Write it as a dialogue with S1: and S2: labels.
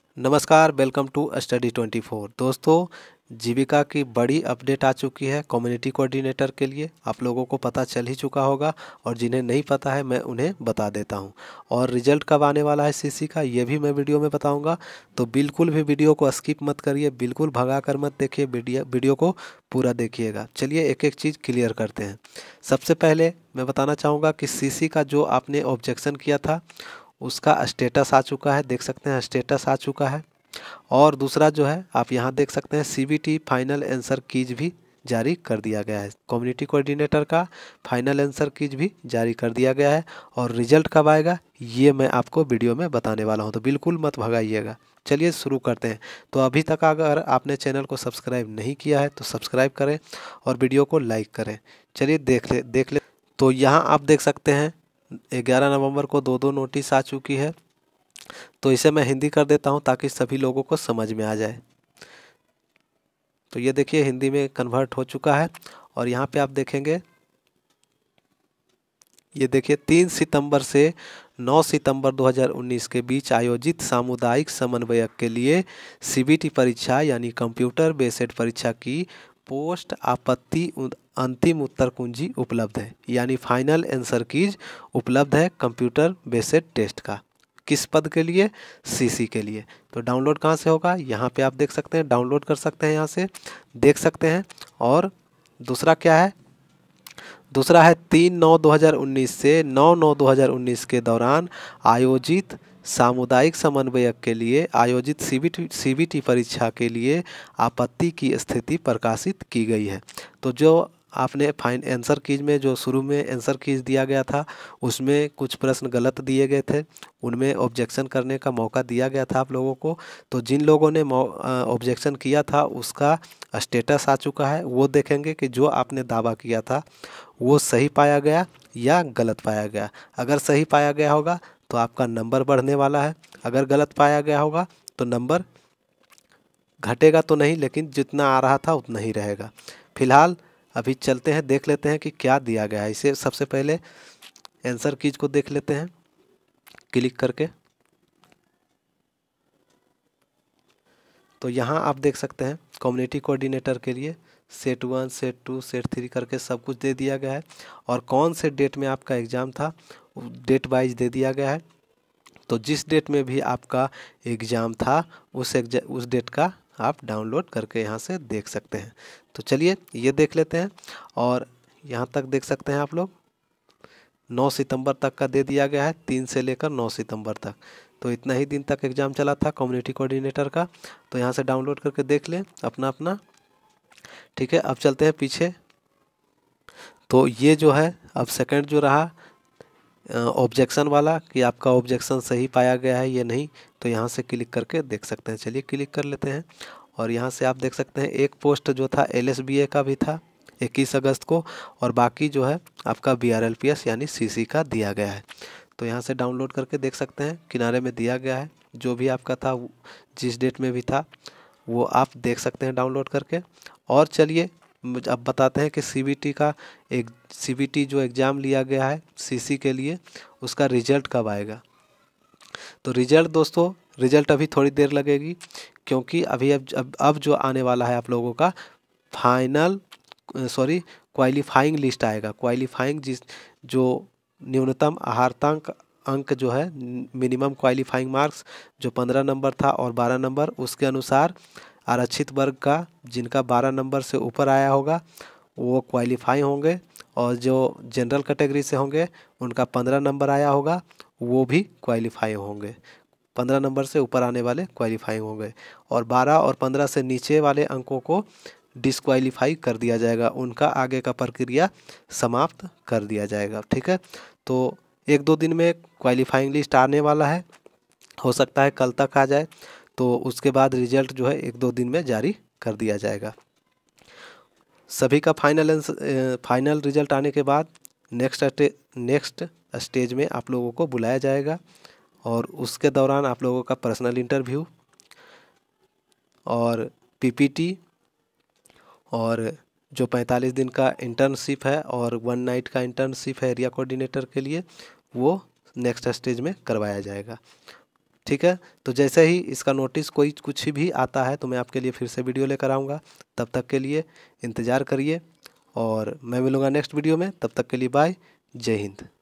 S1: नमस्कार, welcome to study 24। दोस्तों, जीविका की बड़ी अपडेट आ चुकी है कम्युनिटी कोऑर्डिनेटर के लिए। आप लोगों को पता चल ही चुका होगा और जिन्हें नहीं पता है मैं उन्हें बता देता हूं। और रिजल्ट कब आने वाला है सीसी का ये भी मैं वीडियो में बताऊंगा। तो बिल्कुल भी वीडियो को स्किप मत करिए, बिल्कुल भगा कर मत देखिए, वीडियो को पूरा देखिएगा। चलिए एक एक चीज़ क्लियर करते हैं। सबसे पहले मैं बताना चाहूँगा कि सीसी का जो आपने ऑब्जेक्शन किया था उसका स्टेटस आ चुका है, देख सकते हैं स्टेटस आ चुका है। और दूसरा जो है आप यहाँ देख सकते हैं सीबीटी फाइनल आंसर कीज भी जारी कर दिया गया है। कम्युनिटी कोऑर्डिनेटर का फाइनल आंसर कीज भी जारी कर दिया गया है। और रिजल्ट कब आएगा ये मैं आपको वीडियो में बताने वाला हूँ, तो बिल्कुल मत भगाइएगा। चलिए शुरू करते हैं। तो अभी तक अगर आपने चैनल को सब्सक्राइब नहीं किया है तो सब्सक्राइब करें और वीडियो को लाइक करें। चलिए देख ले। तो यहाँ आप देख सकते हैं 11 नवंबर को दो नोटिस आ चुकी है। तो इसे मैं हिंदी कर देता हूँ ताकि सभी लोगों को समझ में आ जाए। तो ये देखिए हिंदी में कन्वर्ट हो चुका है। और यहाँ पे आप देखेंगे, ये देखिए 3 सितंबर से 9 सितंबर 2019 के बीच आयोजित सामुदायिक समन्वयक के लिए सीबीटी परीक्षा यानी कंप्यूटर बेस्ड परीक्षा की पोस्ट आपत्ति अंतिम उत्तर कुंजी उपलब्ध है, यानी फाइनल आंसर कीज उपलब्ध है कंप्यूटर बेस्ड टेस्ट का। किस पद के लिए? सीसी के लिए। तो डाउनलोड कहाँ से होगा? यहाँ पे आप देख सकते हैं, डाउनलोड कर सकते हैं, यहाँ से देख सकते हैं। और दूसरा क्या है? दूसरा है 3/9/2019 से 9/9/2019 के दौरान आयोजित सामुदायिक समन्वयक के लिए आयोजित सीबीटी परीक्षा के लिए आपत्ति की स्थिति प्रकाशित की गई है। तो जो आपने फाइन आंसर कीज में जो शुरू में आंसर कीज दिया गया था उसमें कुछ प्रश्न गलत दिए गए थे, उनमें ऑब्जेक्शन करने का मौका दिया गया था आप लोगों को। तो जिन लोगों ने ऑब्जेक्शन किया था उसका स्टेटस आ चुका है। वो देखेंगे कि जो आपने दावा किया था वो सही पाया गया या गलत पाया गया। अगर सही पाया गया होगा तो आपका नंबर बढ़ने वाला है, अगर गलत पाया गया होगा तो नंबर घटेगा तो नहीं, लेकिन जितना आ रहा था उतना ही रहेगा। फिलहाल अभी चलते हैं, देख लेते हैं कि क्या दिया गया है। इसे सबसे पहले आंसर कीज को देख लेते हैं क्लिक करके। तो यहाँ आप देख सकते हैं कम्युनिटी कोऑर्डिनेटर के लिए सेट 1 सेट 2 सेट 3 करके सब कुछ दे दिया गया है। और कौन से डेट में आपका एग्ज़ाम था डेट वाइज दे दिया गया है। तो जिस डेट में भी आपका एग्ज़ाम था उस डेट का आप डाउनलोड करके यहाँ से देख सकते हैं। तो चलिए ये देख लेते हैं। और यहाँ तक देख सकते हैं आप लोग 9 सितंबर तक का दे दिया गया है, 3 से लेकर 9 सितंबर तक। तो इतना ही दिन तक एग्ज़ाम चला था कम्युनिटी कोऑर्डिनेटर का। तो यहाँ से डाउनलोड करके देख लें अपना अपना। ठीक है, अब चलते हैं पीछे। तो ये जो है अब सेकंड जो रहा ऑब्जेक्शन वाला कि आपका ऑब्जेक्शन सही पाया गया है या नहीं, तो यहाँ से क्लिक करके देख सकते हैं। चलिए क्लिक कर लेते हैं। और यहाँ से आप देख सकते हैं एक पोस्ट जो था एलएसबीए का भी था 21 अगस्त को, और बाकी जो है आपका बीआरएलपीएस यानी सीसी का दिया गया है। तो यहाँ से डाउनलोड करके देख सकते हैं, किनारे में दिया गया है जो भी आपका था जिस डेट में भी था वो आप देख सकते हैं डाउनलोड करके। और चलिए अब बताते हैं कि सीबीटी का एक सीबीटी जो एग्ज़ाम लिया गया है सीसी के लिए उसका रिजल्ट कब आएगा। तो रिजल्ट दोस्तों, रिजल्ट अभी थोड़ी देर लगेगी, क्योंकि अभी अब जो आने वाला है आप लोगों का फाइनल क्वालिफाइंग लिस्ट आएगा। क्वालिफाइंग जो न्यूनतम आहारतांक अंक जो है मिनिमम क्वालिफाइंग मार्क्स जो 15 नंबर था और 12 नंबर, उसके अनुसार आरक्षित वर्ग का जिनका 12 नंबर से ऊपर आया होगा वो क्वालिफाई होंगे, और जो जनरल कैटेगरी से होंगे उनका 15 नंबर आया होगा वो भी क्वालिफाई होंगे। 15 नंबर से ऊपर आने वाले क्वालिफाई होंगे, और 12 और 15 से नीचे वाले अंकों को डिसक्वालीफाई कर दिया जाएगा, उनका आगे का प्रक्रिया समाप्त कर दिया जाएगा। ठीक है, तो 1-2 दिन में क्वालिफाइंग लिस्ट आने वाला है, हो सकता है कल तक आ जाए। तो उसके बाद रिजल्ट जो है 1-2 दिन में जारी कर दिया जाएगा। सभी का फाइनल रिजल्ट आने के बाद नेक्स्ट स्टेज में आप लोगों को बुलाया जाएगा, और उसके दौरान आप लोगों का पर्सनल इंटरव्यू और पीपीटी और जो 45 दिन का इंटर्नशिप है और 1 नाइट का इंटर्नशिप है एरिया कोऑर्डिनेटर के लिए, वो नेक्स्ट स्टेज में करवाया जाएगा। ठीक है। तो जैसे ही इसका नोटिस कोई कुछ भी आता है तो मैं आपके लिए फिर से वीडियो लेकर आऊँगा। तब तक के लिए इंतज़ार करिए और मैं मिलूँगा नेक्स्ट वीडियो में। तब तक के लिए बाय, जय हिंद।